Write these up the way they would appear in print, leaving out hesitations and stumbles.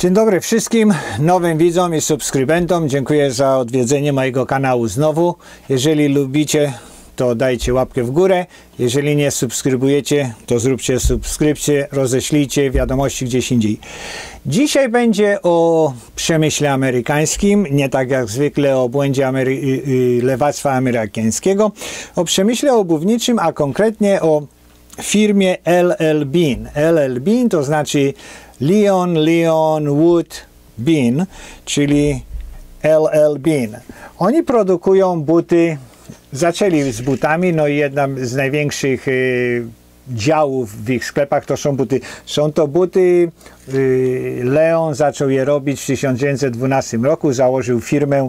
Dzień dobry wszystkim nowym widzom i subskrybentom. Dziękuję za odwiedzenie mojego kanału znowu. Jeżeli lubicie, to dajcie łapkę w górę. Jeżeli nie subskrybujecie, to zróbcie subskrypcję, roześlijcie wiadomości gdzieś indziej. Dzisiaj będzie o przemyśle amerykańskim, nie tak jak zwykle o błędzie lewactwa amerykańskiego, o przemyśle obuwniczym, a konkretnie o firmie LL Bean. LL Bean to znaczy Leon Wood Bean, czyli LL Bean. Oni produkują buty, zaczęli z butami, no i jedna z największych działów w ich sklepach to są buty. Są to buty, Leon zaczął je robić w 1912 roku, założył firmę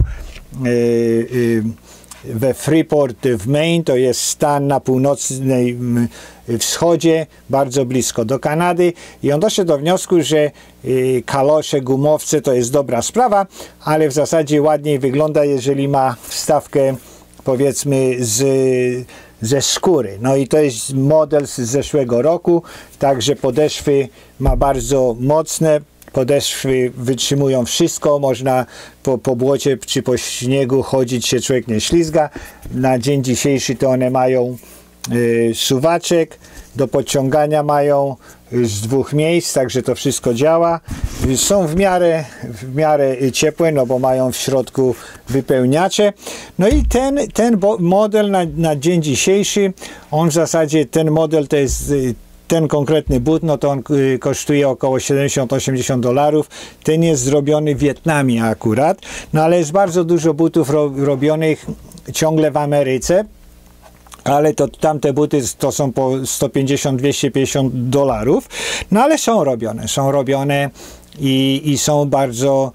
we Freeport w Maine, to jest stan na północnej wschodzie, bardzo blisko do Kanady, i on doszedł do wniosku, że kalosze, gumowce to jest dobra sprawa, ale w zasadzie ładniej wygląda, jeżeli ma wstawkę, powiedzmy, ze skóry. No i to jest model z zeszłego roku, także podeszwy ma bardzo mocne. Podeszwy wytrzymują wszystko, można po błocie czy po śniegu chodzić, się człowiek nie ślizga. Na dzień dzisiejszy to one mają suwaczek, do podciągania mają z dwóch miejsc, także to wszystko działa. Są w miarę ciepłe, no bo mają w środku wypełniacze. No i ten model na dzień dzisiejszy, on w zasadzie, ten model to jest ten konkretny but, no to on kosztuje około $70–80. Ten jest zrobiony w Wietnamie akurat, no ale jest bardzo dużo butów robionych ciągle w Ameryce, ale to tamte buty to są po $150–250. No ale są robione i są bardzo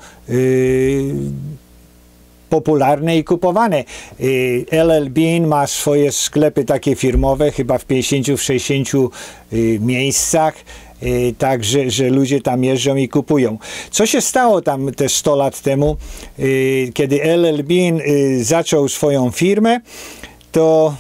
popularne i kupowane. LL Bean ma swoje sklepy takie firmowe, chyba w 50–60 miejscach, także że ludzie tam jeżdżą i kupują. Co się stało tam te 100 lat temu, kiedy LL Bean zaczął swoją firmę, to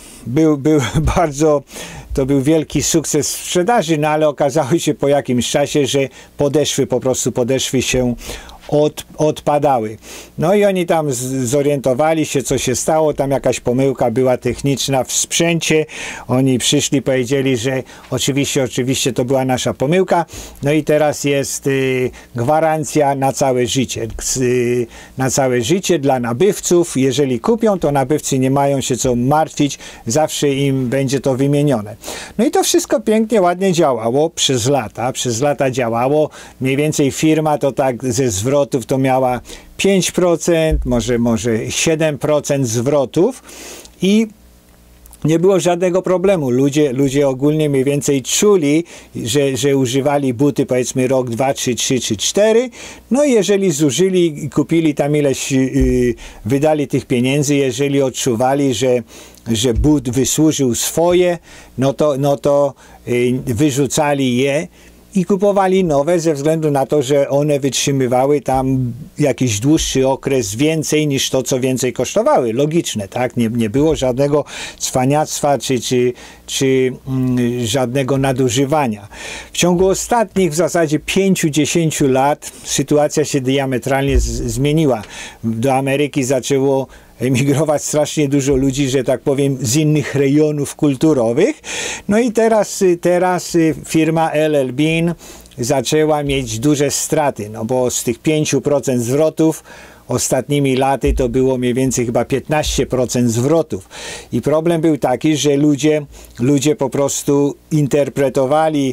był wielki sukces sprzedaży, no ale okazało się po jakimś czasie, że podeszwy się odpadały. No i oni tam zorientowali się, co się stało, tam jakaś pomyłka była techniczna w sprzęcie. Oni przyszli, powiedzieli, że oczywiście to była nasza pomyłka. No i teraz jest gwarancja na całe życie. Na całe życie dla nabywców. Jeżeli kupią, to nabywcy nie mają się co martwić, zawsze im będzie to wymienione. No i to wszystko pięknie, ładnie działało przez lata. Przez lata działało. Mniej więcej firma to tak ze zwrotów to miała 5%, może 7% zwrotów i nie było żadnego problemu. Ludzie ogólnie mniej więcej czuli, że używali buty, powiedzmy rok, 2, 3 czy 4. No i jeżeli zużyli i kupili tam ileś, wydali tych pieniędzy, jeżeli odczuwali, że but wysłużył swoje, no to wyrzucali je i kupowali nowe ze względu na to, że one wytrzymywały tam jakiś dłuższy okres więcej niż to, co więcej kosztowały. Logiczne, tak? Nie było żadnego cwaniactwa czy żadnego nadużywania. W ciągu ostatnich w zasadzie 5–10 lat sytuacja się diametralnie zmieniła. Do Ameryki zaczęło emigrować strasznie dużo ludzi, że tak powiem, z innych rejonów kulturowych. No i teraz firma LL Bean zaczęła mieć duże straty, no bo z tych 5% zwrotów ostatnimi laty to było mniej więcej chyba 15% zwrotów. I problem był taki, że ludzie po prostu interpretowali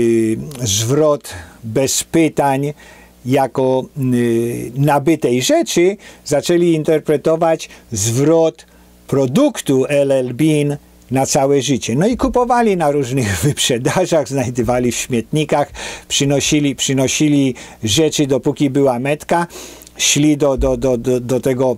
zwrot bez pytań jako nabytej rzeczy, zaczęli interpretować zwrot produktu LL Bean na całe życie. No i kupowali na różnych wyprzedażach, znajdywali w śmietnikach, przynosili rzeczy, dopóki była metka, szli do tego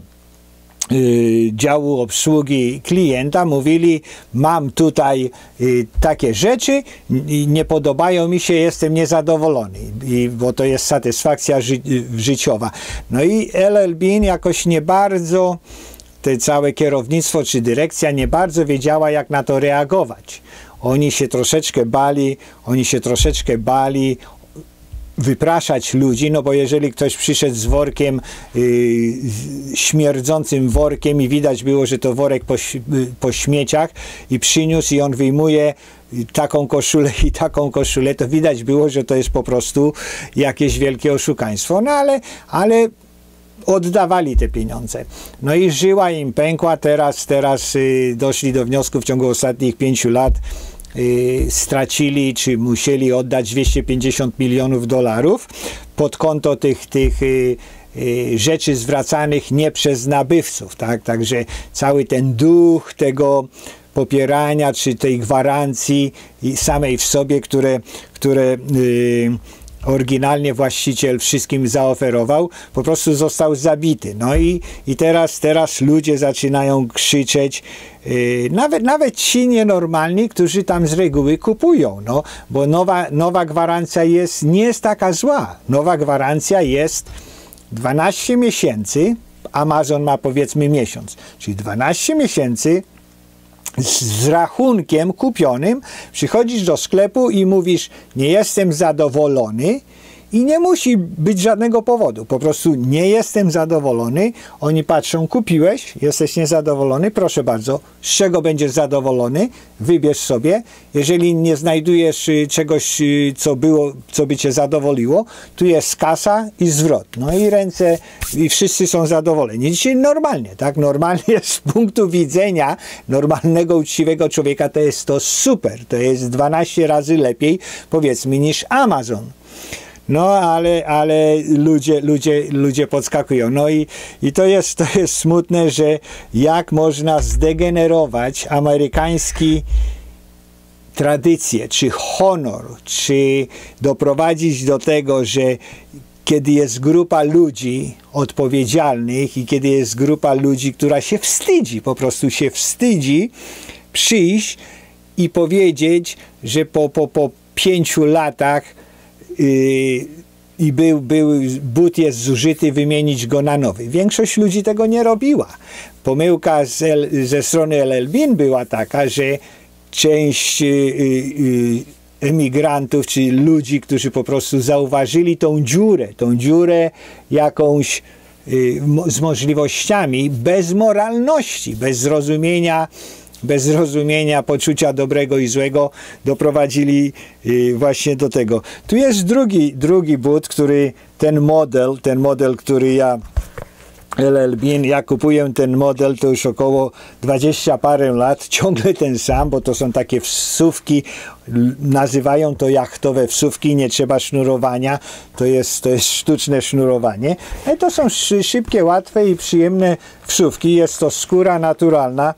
działu obsługi klienta, mówili: mam tutaj takie rzeczy, nie podobają mi się, jestem niezadowolony, bo to jest satysfakcja życiowa. No i LL Bean jakoś nie bardzo, te całe kierownictwo czy dyrekcja nie bardzo wiedziała, jak na to reagować. Oni się troszeczkę bali wypraszać ludzi, no bo jeżeli ktoś przyszedł z workiem, śmierdzącym workiem i widać było, że to worek po śmieciach i przyniósł i on wyjmuje taką koszulę, to widać było, że to jest po prostu jakieś wielkie oszukaństwo. No ale oddawali te pieniądze. No i żyła im pękła, teraz doszli do wniosku w ciągu ostatnich 5 lat, stracili, czy musieli oddać 250 milionów dolarów pod konto tych rzeczy zwracanych nie przez nabywców, tak? Także cały ten duch tego popierania, czy tej gwarancji samej w sobie, które oryginalnie właściciel wszystkim zaoferował, po prostu został zabity. No i teraz ludzie zaczynają krzyczeć, nawet ci nienormalni, którzy tam z reguły kupują, no, bo nowa gwarancja nie jest taka zła. Nowa gwarancja jest 12 miesięcy, Amazon ma powiedzmy miesiąc, czyli 12 miesięcy z rachunkiem kupionym, przychodzisz do sklepu i mówisz, nie jestem zadowolony i nie musi być żadnego powodu, po prostu nie jestem zadowolony, oni patrzą, kupiłeś, jesteś niezadowolony, proszę bardzo, z czego będziesz zadowolony, wybierz sobie, jeżeli nie znajdujesz czegoś, co by cię zadowoliło, tu jest kasa i zwrot, no i ręce, i wszyscy są zadowoleni, czyli normalnie, tak, normalnie z punktu widzenia normalnego, uczciwego człowieka to jest to super, to jest 12 razy lepiej, powiedzmy, niż Amazon. No, ale ludzie podskakują. No i to jest smutne, że jak można zdegenerować amerykański tradycję, czy honor, czy doprowadzić do tego, że kiedy jest grupa ludzi odpowiedzialnych i kiedy jest grupa ludzi, która się wstydzi, po prostu się wstydzi przyjść i powiedzieć, że po 5 latach i but jest zużyty, wymienić go na nowy. Większość ludzi tego nie robiła. Pomyłka ze strony LL Bean była taka, że część emigrantów, czy ludzi, którzy po prostu zauważyli tą dziurę jakąś z możliwościami, bez moralności, bez zrozumienia poczucia dobrego i złego, doprowadzili właśnie do tego. Tu jest drugi but, który ten model, który LL Bean, ja kupuję ten model, to już około 20 parę lat, ciągle ten sam, bo to są takie wsówki, nazywają to jachtowe wsówki, nie trzeba sznurowania, to jest sztuczne sznurowanie. I to są szybkie, łatwe i przyjemne wsówki, jest to skóra naturalna,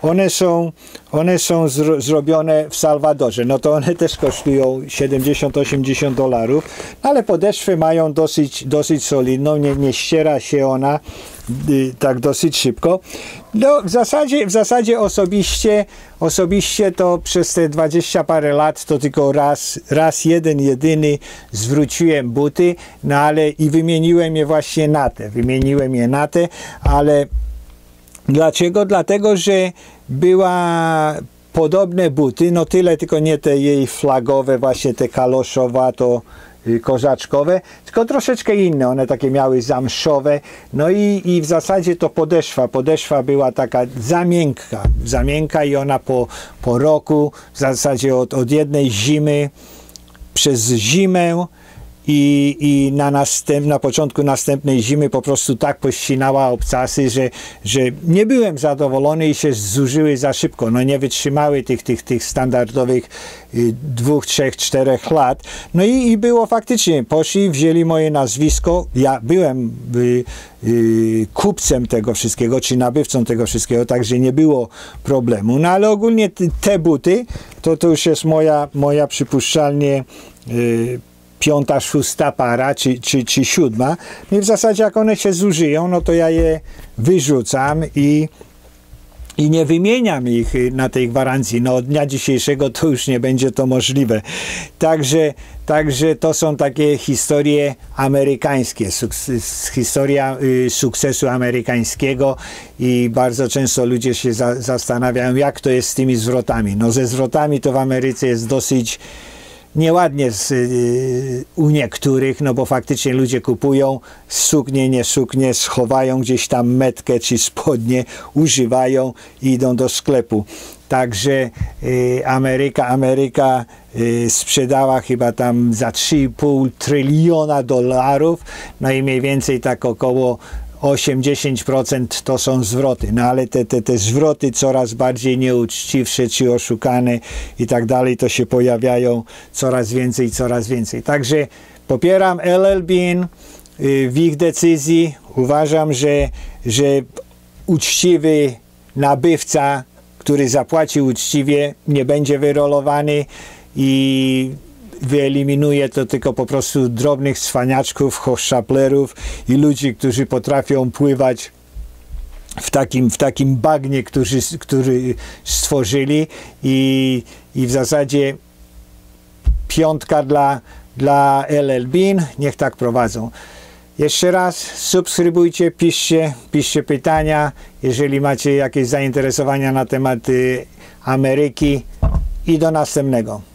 one są zrobione w Salwadorze, no to one też kosztują $70-80, ale podeszwy mają dosyć solidną, nie ściera się ona tak dosyć szybko. No, w zasadzie osobiście to przez te 20 parę lat to tylko raz jedyny zwróciłem buty, no ale i wymieniłem je właśnie na te, ale dlaczego? Dlatego, że była podobne buty, no tyle, tylko nie te jej flagowe, właśnie te kaloszowato kozaczkowe, tylko troszeczkę inne, one takie miały zamszowe, no i w zasadzie to podeszwa była taka za miękka i ona po roku, w zasadzie od jednej zimy, przez zimę i na początku następnej zimy po prostu tak pościnała obcasy, że nie byłem zadowolony i się zużyły za szybko. No nie wytrzymały tych standardowych 2, 3, 4 lat. No i było faktycznie, poszli, wzięli moje nazwisko, ja byłem kupcem tego wszystkiego, czy nabywcą tego wszystkiego, także nie było problemu. No ale ogólnie te buty, to już jest moja przypuszczalnie 5., 6. para, czy 7. No i w zasadzie jak one się zużyją, no to ja je wyrzucam i nie wymieniam ich na tej gwarancji. No od dnia dzisiejszego to już nie będzie to możliwe. Także to są takie historie amerykańskie, historia sukcesu amerykańskiego i bardzo często ludzie się zastanawiają, jak to jest z tymi zwrotami. No ze zwrotami to w Ameryce jest nieładnie u niektórych, no bo faktycznie ludzie kupują suknie, nie suknie, schowają gdzieś tam metkę czy spodnie, używają i idą do sklepu. Także Ameryka sprzedała chyba tam za 3,5 tryliona dolarów, no i mniej więcej tak około 8-10% to są zwroty, no ale te zwroty coraz bardziej nieuczciwsze czy oszukane i tak dalej, to się pojawiają coraz więcej. Także popieram LL Bean w ich decyzji. Uważam, że uczciwy nabywca, który zapłaci uczciwie, nie będzie wyrolowany i wyeliminuje to tylko po prostu drobnych cwaniaczków, hochszaplerów i ludzi, którzy potrafią pływać w takim bagnie, który stworzyli i w zasadzie piątka dla LL Bean, niech tak prowadzą. Jeszcze raz subskrybujcie, piszcie pytania, jeżeli macie jakieś zainteresowania na temat Ameryki i do następnego.